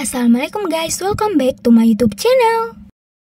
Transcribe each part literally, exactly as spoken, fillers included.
Assalamualaikum guys, welcome back to my YouTube channel.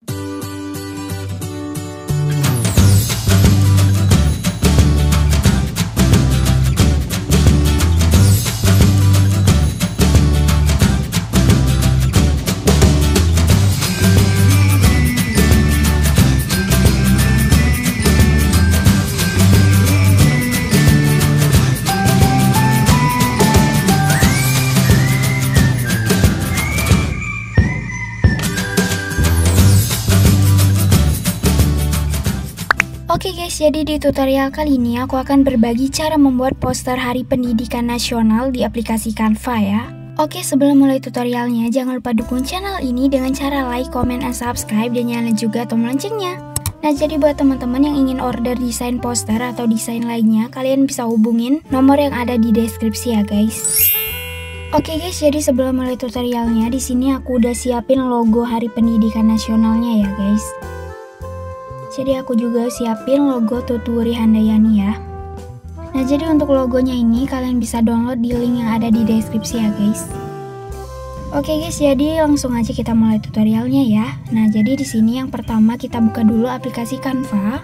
Oke guys, jadi di tutorial kali ini aku akan berbagi cara membuat poster Hari Pendidikan Nasional di aplikasi Canva ya. Oke, sebelum mulai tutorialnya, jangan lupa dukung channel ini dengan cara like, comment, and subscribe, dan nyalain juga tombol loncengnya. Nah, jadi buat teman-teman yang ingin order desain poster atau desain lainnya, kalian bisa hubungin nomor yang ada di deskripsi ya guys. Oke guys, jadi sebelum mulai tutorialnya, di sini aku udah siapin logo Hari Pendidikan Nasionalnya ya guys. Jadi aku juga siapin logo Tuturi Handayani ya. Nah, jadi untuk logonya ini kalian bisa download di link yang ada di deskripsi ya guys. Oke guys, jadi langsung aja kita mulai tutorialnya ya. Nah, jadi di sini yang pertama kita buka dulu aplikasi Canva.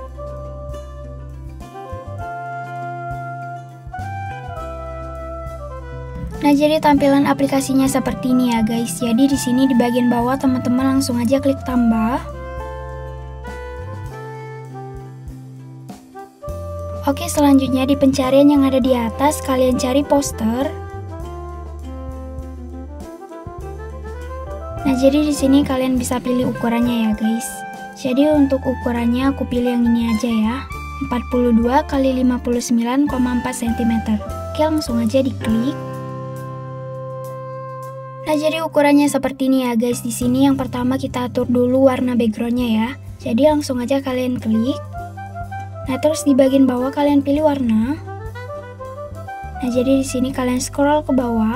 Nah, jadi tampilan aplikasinya seperti ini ya guys. Jadi di sini di bagian bawah teman-teman langsung aja klik tambah. Oke, selanjutnya di pencarian yang ada di atas kalian cari poster. Nah, jadi di sini kalian bisa pilih ukurannya ya guys. Jadi untuk ukurannya aku pilih yang ini aja ya, empat puluh dua kali lima puluh sembilan koma empat sentimeter. Oke, langsung aja diklik. Nah, jadi ukurannya seperti ini ya guys. Di sini yang pertama kita atur dulu warna backgroundnya ya. Jadi langsung aja kalian klik. Nah, terus di bagian bawah kalian pilih warna. Nah, jadi di sini kalian scroll ke bawah.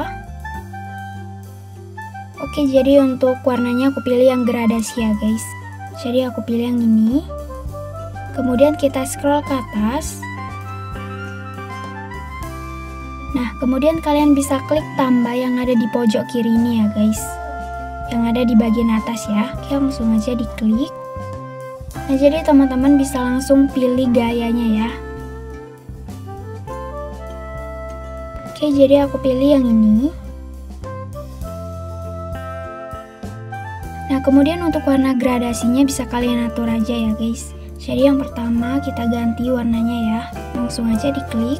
Oke, jadi untuk warnanya aku pilih yang gradasi ya guys. Jadi aku pilih yang ini. Kemudian kita scroll ke atas. Nah, kemudian kalian bisa klik tambah yang ada di pojok kiri ini ya guys. Yang ada di bagian atas ya. Oke, langsung aja diklik. Nah, jadi teman-teman bisa langsung pilih gayanya ya. Oke, jadi aku pilih yang ini. Nah, kemudian untuk warna gradasinya bisa kalian atur aja ya guys. Jadi yang pertama kita ganti warnanya ya. Langsung aja diklik.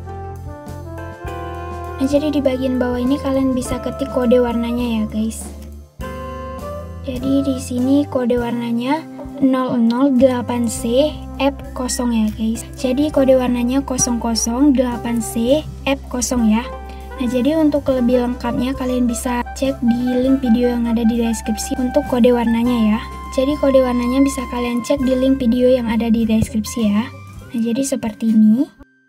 Nah, jadi di bagian bawah ini kalian bisa ketik kode warnanya ya guys. Jadi di sini kode warnanya nol nol delapan C F nol ya guys. Jadi kode warnanya nol nol delapan C F nol ya. Nah, jadi untuk lebih lengkapnya kalian bisa cek di link video yang ada di deskripsi untuk kode warnanya ya. Jadi kode warnanya bisa kalian cek di link video yang ada di deskripsi ya. Nah, jadi seperti ini.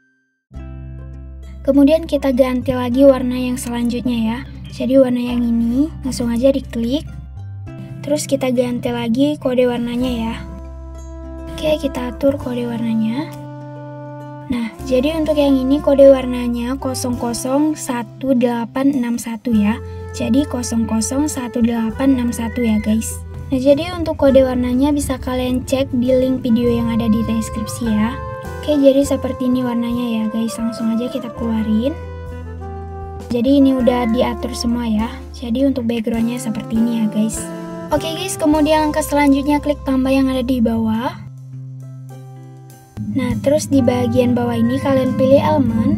Kemudian kita ganti lagi warna yang selanjutnya ya. Jadi warna yang ini langsung aja diklik. Terus kita ganti lagi kode warnanya ya. Oke, kita atur kode warnanya. Nah, jadi untuk yang ini kode warnanya nol nol satu delapan enam satu ya. Jadi nol nol satu delapan enam satu ya guys. Nah, jadi untuk kode warnanya bisa kalian cek di link video yang ada di deskripsi ya. Oke, jadi seperti ini warnanya ya guys. Langsung aja kita keluarin. Jadi ini udah diatur semua ya. Jadi untuk backgroundnya seperti ini ya guys. Oke guys, kemudian langkah selanjutnya klik tambah yang ada di bawah. Nah, terus di bagian bawah ini kalian pilih elemen.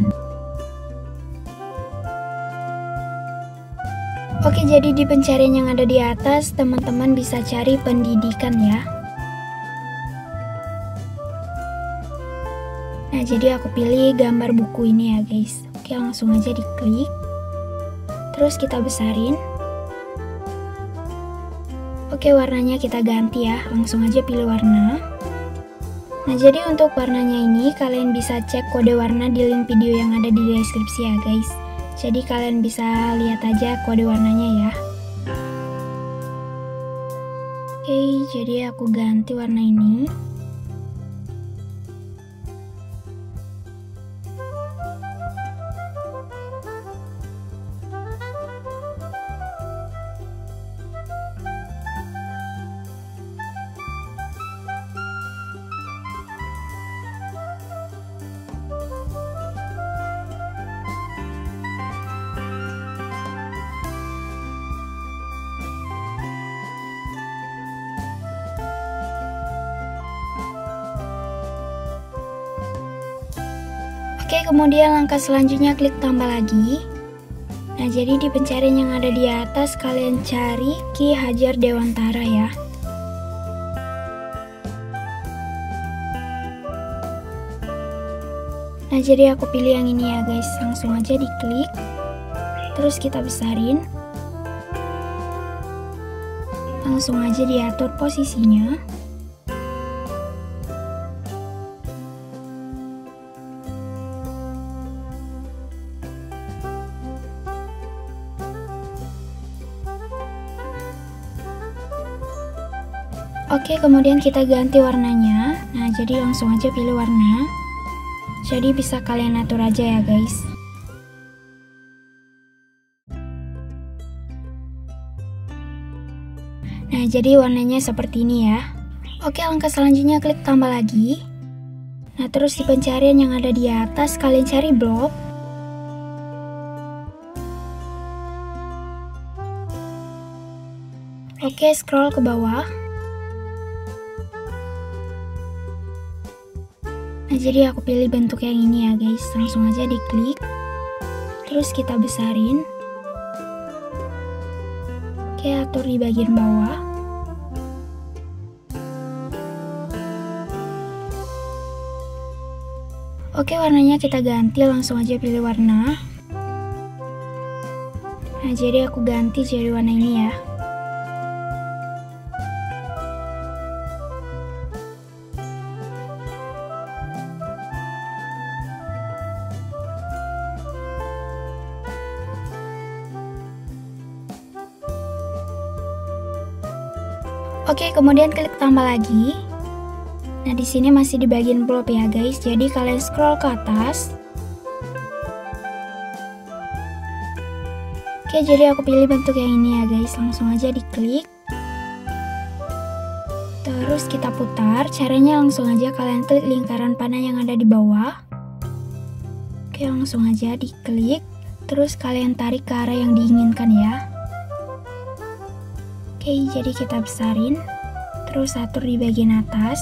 Oke, jadi di pencarian yang ada di atas, teman-teman bisa cari pendidikan ya. Nah, jadi aku pilih gambar buku ini ya guys. Oke, langsung aja diklik. Terus kita besarin. Oke, warnanya kita ganti ya, langsung aja pilih warna. Nah, jadi untuk warnanya ini kalian bisa cek kode warna di link video yang ada di deskripsi ya guys. Jadi kalian bisa lihat aja kode warnanya ya. Oke, jadi aku ganti warna ini. Oke, kemudian langkah selanjutnya klik tambah lagi. Nah, jadi di pencarian yang ada di atas kalian cari Ki Hajar Dewantara ya. Nah, jadi aku pilih yang ini ya guys, langsung aja diklik. Terus kita besarin. Langsung aja diatur posisinya. Oke, kemudian kita ganti warnanya. Nah, jadi langsung aja pilih warna. Jadi bisa kalian atur aja ya guys. Nah, jadi warnanya seperti ini ya. Oke, langkah selanjutnya klik tambah lagi. Nah, terus di pencarian yang ada di atas kalian cari blob. Oke, scroll ke bawah. Nah, jadi aku pilih bentuk yang ini ya guys, langsung aja diklik. Terus kita besarin. Oke, atur di bagian bawah. Oke, warnanya kita ganti, langsung aja pilih warna. Nah, jadi aku ganti jadi warna ini ya. Oke, kemudian klik tambah lagi. Nah, di sini masih di bagian blob ya guys. Jadi kalian scroll ke atas. Oke, jadi aku pilih bentuk yang ini ya guys. Langsung aja diklik. Terus kita putar. Caranya langsung aja kalian klik lingkaran panah yang ada di bawah. Oke, langsung aja diklik. Terus kalian tarik ke arah yang diinginkan ya. Oke, jadi kita besarin. Terus atur di bagian atas.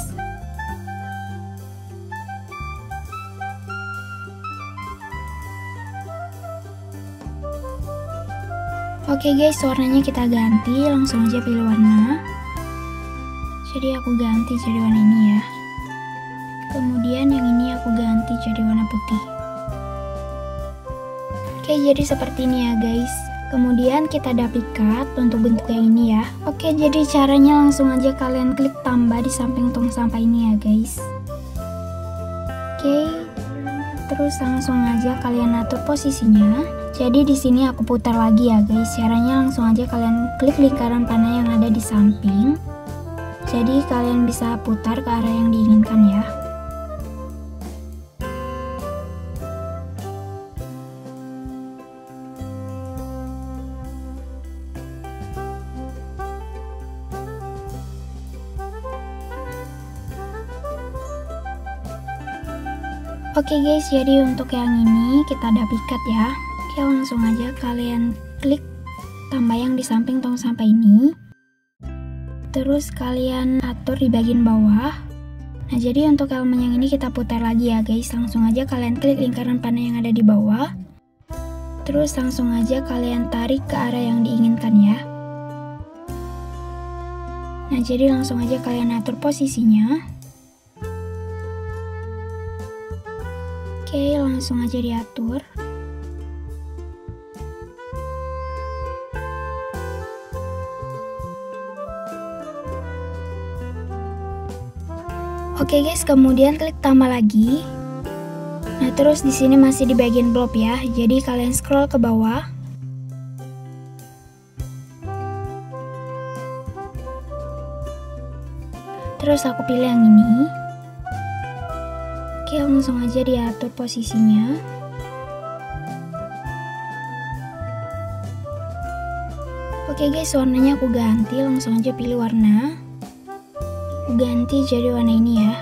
Oke guys, warnanya kita ganti, langsung aja pilih warna. Jadi aku ganti jadi warna ini ya. Kemudian yang ini aku ganti jadi warna putih. Oke, jadi seperti ini ya guys. Kemudian kita duplikat untuk bentuk yang ini ya. Oke, jadi caranya langsung aja kalian klik tambah di samping tong sampah ini ya guys. Oke, terus langsung aja kalian atur posisinya. Jadi di sini aku putar lagi ya guys. Caranya langsung aja kalian klik lingkaran panah yang ada di samping. Jadi kalian bisa putar ke arah yang diinginkan ya. Oke guys, jadi untuk yang ini kita duplikat ya. Oke, langsung aja kalian klik tambah yang di samping tong sampah ini. Terus kalian atur di bagian bawah. Nah, jadi untuk elemen yang ini kita putar lagi ya guys. Langsung aja kalian klik lingkaran panah yang ada di bawah. Terus langsung aja kalian tarik ke arah yang diinginkan ya. Nah, jadi langsung aja kalian atur posisinya. Oke, langsung aja diatur. Oke guys, kemudian klik tambah lagi. Nah, terus di sini masih di bagian blob ya. Jadi kalian scroll ke bawah. Terus aku pilih yang ini. Oke, langsung aja diatur posisinya. Oke guys, warnanya aku ganti, langsung aja pilih warna. Aku ganti jadi warna ini ya.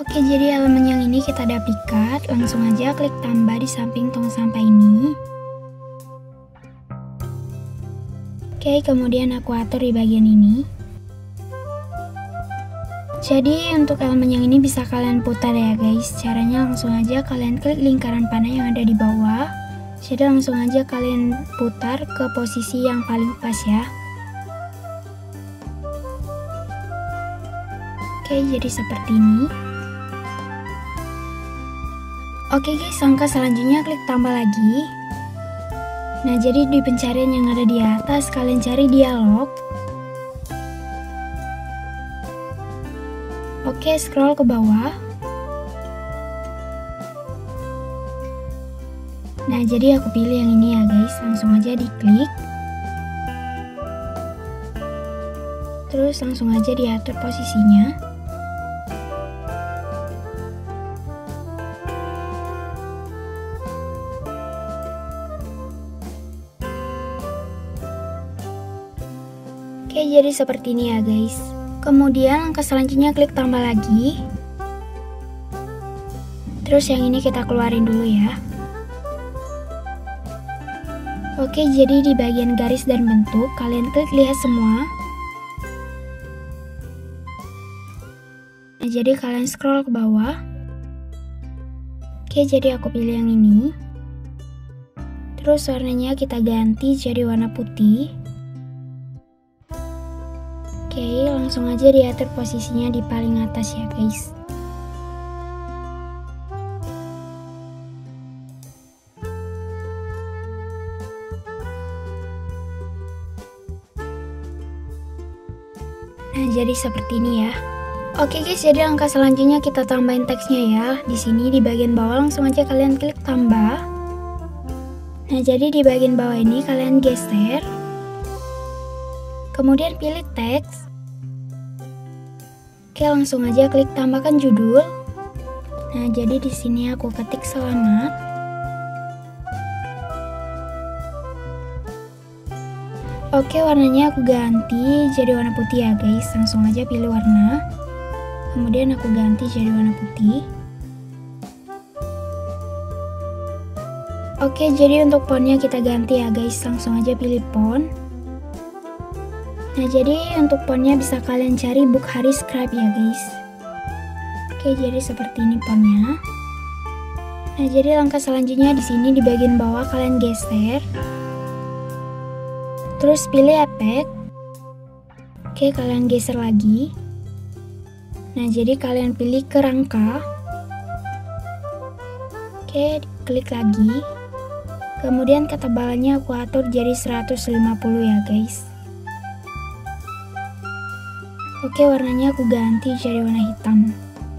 Oke, jadi elemen yang ini kita duplikat, langsung aja klik tambah di samping tong sampah ini. Oke, kemudian aku atur di bagian ini. Jadi untuk elemen yang ini bisa kalian putar ya guys. Caranya langsung aja kalian klik lingkaran panah yang ada di bawah. Jadi langsung aja kalian putar ke posisi yang paling pas ya. Oke, jadi seperti ini. Oke guys, langkah selanjutnya klik tambah lagi. Nah, jadi di pencarian yang ada di atas kalian cari dialog. Oke, scroll ke bawah. Nah, jadi aku pilih yang ini ya guys, langsung aja diklik. Terus langsung aja diatur posisinya. Oke, jadi seperti ini ya guys. Kemudian langkah selanjutnya klik tambah lagi. Terus yang ini kita keluarin dulu ya. Oke, jadi di bagian garis dan bentuk kalian klik lihat semua. Nah, jadi kalian scroll ke bawah. Oke, jadi aku pilih yang ini. Terus warnanya kita ganti jadi warna putih. Oke, langsung aja diatur posisinya di paling atas ya guys. Nah, jadi seperti ini ya. Oke guys, jadi langkah selanjutnya kita tambahin teksnya ya. Di sini di bagian bawah langsung aja kalian klik tambah. Nah, jadi di bagian bawah ini kalian geser. Kemudian pilih teks. Oke, langsung aja klik tambahkan judul. Nah, jadi di sini aku ketik selamat. Oke, warnanya aku ganti jadi warna putih ya guys. Langsung aja pilih warna. Kemudian aku ganti jadi warna putih. Oke, jadi untuk fontnya kita ganti ya guys. Langsung aja pilih font. Nah, jadi untuk fontnya bisa kalian cari Bukhari Scribe ya guys. Oke, jadi seperti ini fontnya. Nah, jadi langkah selanjutnya di sini di bagian bawah kalian geser. Terus pilih efek. Oke, kalian geser lagi. Nah, jadi kalian pilih kerangka. Oke, klik lagi. Kemudian ketebalannya aku atur jadi seratus lima puluh ya guys. Oke, warnanya aku ganti jadi warna hitam.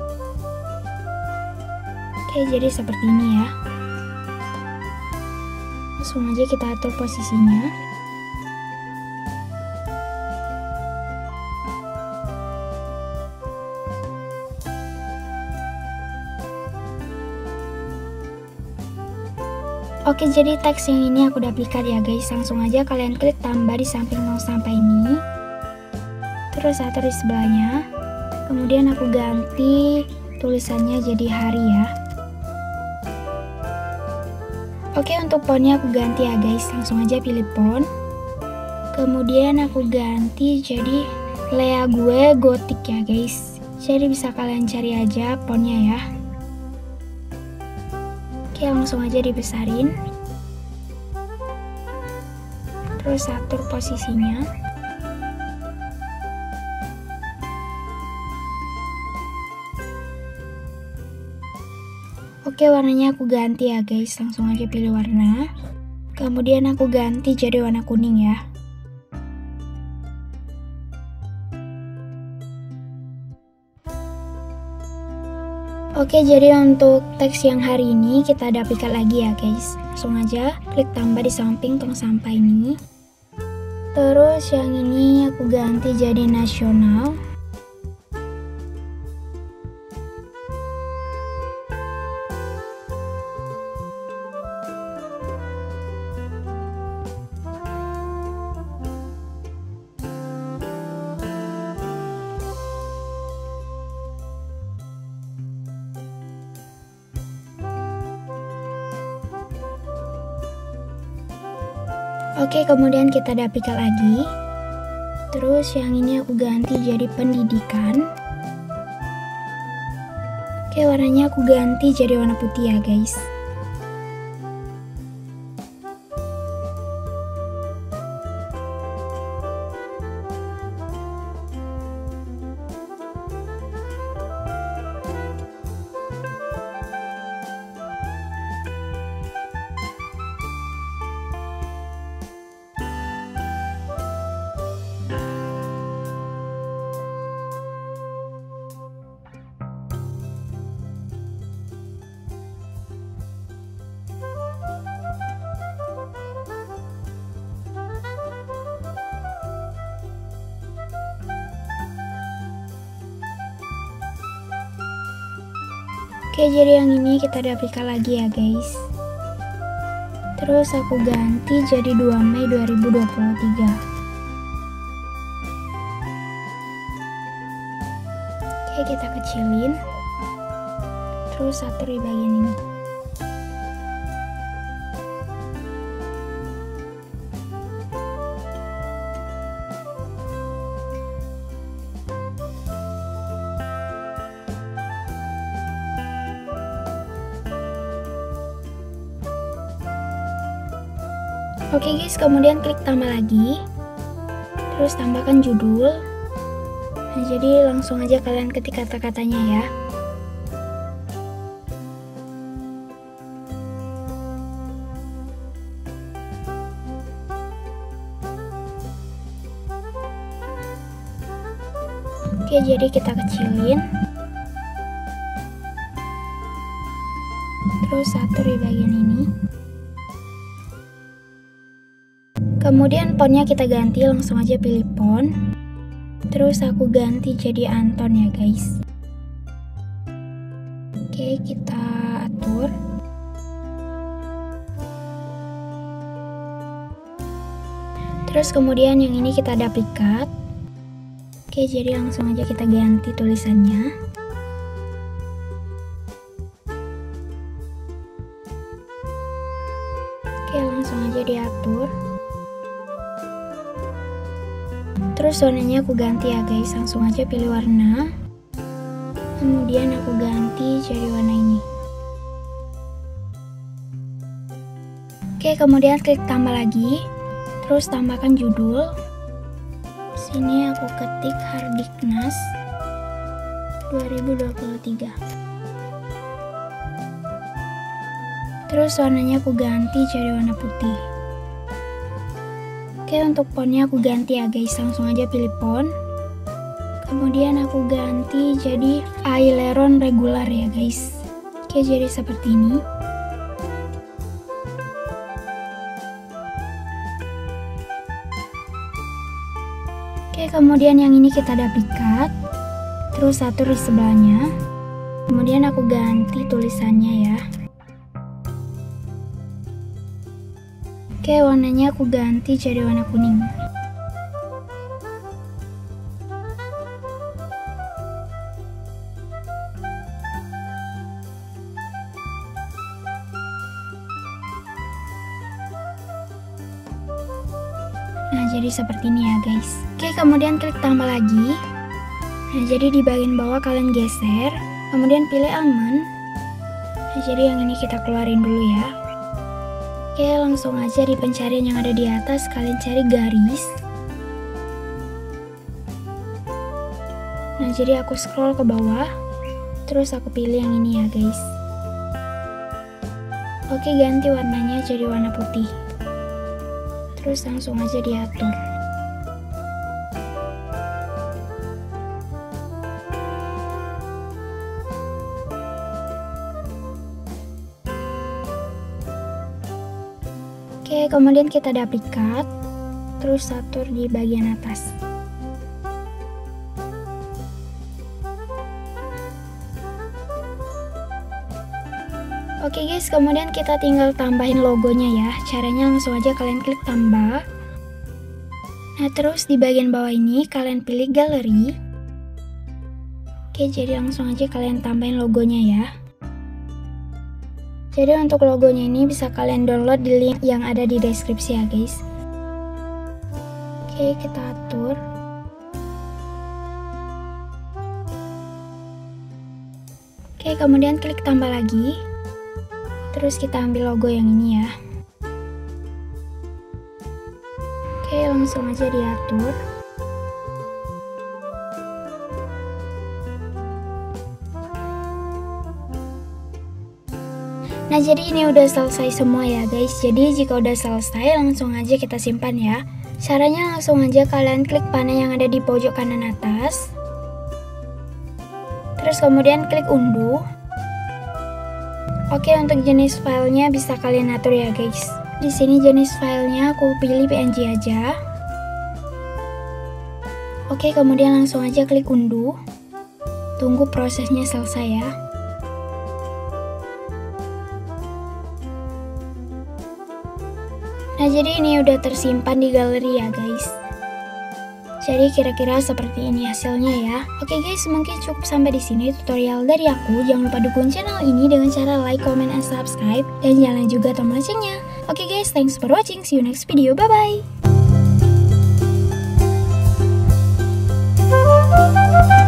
Oke, jadi seperti ini ya. Langsung aja kita atur posisinya. Oke, jadi teks yang ini aku udah duplikat ya guys. Langsung aja kalian klik tambah di samping tong sampah ini. Terus atur di sebelahnya. Kemudian aku ganti tulisannya jadi hari ya. Oke, untuk fontnya aku ganti ya guys. Langsung aja pilih font. Kemudian aku ganti jadi Lea gue Gotik ya guys. Jadi bisa kalian cari aja fontnya ya. Oke, langsung aja dibesarin. Terus atur posisinya. Oke, warnanya aku ganti ya guys. Langsung aja pilih warna. Kemudian aku ganti jadi warna kuning ya. Oke, jadi untuk teks yang hari ini kita duplikat lagi ya guys. Langsung aja klik tambah di samping tong sampah ini. Terus yang ini aku ganti jadi nasional. Oke, kemudian kita duplicate lagi. Terus yang ini aku ganti jadi pendidikan. Oke, warnanya aku ganti jadi warna putih ya guys. Oke, jadi yang ini kita duplicate lagi ya guys. Terus aku ganti jadi dua Mei dua ribu dua puluh tiga. Oke, kita kecilin. Terus atur di bagian ini. Oke guys, kemudian klik tambah lagi, terus tambahkan judul. Nah, jadi langsung aja kalian ketik kata-katanya ya. Oke, jadi kita kecilin, terus atur di bagian ini. Kemudian fontnya kita ganti, langsung aja pilih font. Terus aku ganti jadi Anton ya guys. Oke, kita atur. Terus kemudian yang ini kita duplicate. Oke, jadi langsung aja kita ganti tulisannya. Oke, langsung aja diatur. Terus warnanya aku ganti ya guys, langsung aja pilih warna. Kemudian aku ganti jadi warna ini. Oke, kemudian klik tambah lagi. Terus tambahkan judul. Sini aku ketik Hardiknas dua ribu dua puluh tiga. Terus warnanya aku ganti jadi warna putih. Oke, untuk fontnya aku ganti ya guys, langsung aja pilih font. Kemudian aku ganti jadi aileron regular ya guys. Oke, jadi seperti ini. Oke, kemudian yang ini kita duplicate. Terus atur di sebelahnya. Kemudian aku ganti tulisannya ya. Oke, warnanya aku ganti jadi warna kuning. Nah, jadi seperti ini ya guys. Oke, kemudian klik tambah lagi. Nah, jadi di bagian bawah kalian geser, kemudian pilih elemen. Nah, jadi yang ini kita keluarin dulu ya. Oke, langsung aja di pencarian yang ada di atas kalian cari garis. Nah, jadi aku scroll ke bawah, terus aku pilih yang ini ya guys. Oke, ganti warnanya jadi warna putih. Terus langsung aja diatur. Oke, kemudian kita duplicate, terus atur di bagian atas. Oke guys, kemudian kita tinggal tambahin logonya ya. Caranya langsung aja kalian klik tambah. Nah, terus di bagian bawah ini kalian pilih galeri. Oke, jadi langsung aja kalian tambahin logonya ya. Jadi untuk logonya ini bisa kalian download di link yang ada di deskripsi ya guys. Oke, kita atur. Oke, kemudian klik tambah lagi. Terus kita ambil logo yang ini ya. Oke, langsung aja diatur. Nah, jadi ini udah selesai semua ya guys. Jadi jika udah selesai, langsung aja kita simpan ya. Caranya langsung aja kalian klik panah yang ada di pojok kanan atas. Terus kemudian klik unduh. Oke, untuk jenis filenya bisa kalian atur ya guys. Di sini jenis filenya aku pilih P N G aja. Oke, kemudian langsung aja klik unduh. Tunggu prosesnya selesai ya. Nah, jadi ini udah tersimpan di galeri ya guys. Jadi kira-kira seperti ini hasilnya ya. Oke guys, mungkin cukup sampai di sini tutorial dari aku. Jangan lupa dukung channel ini dengan cara like, comment, and subscribe, dan nyalain juga tombol loncengnya. Oke guys, thanks for watching. See you next video. Bye bye.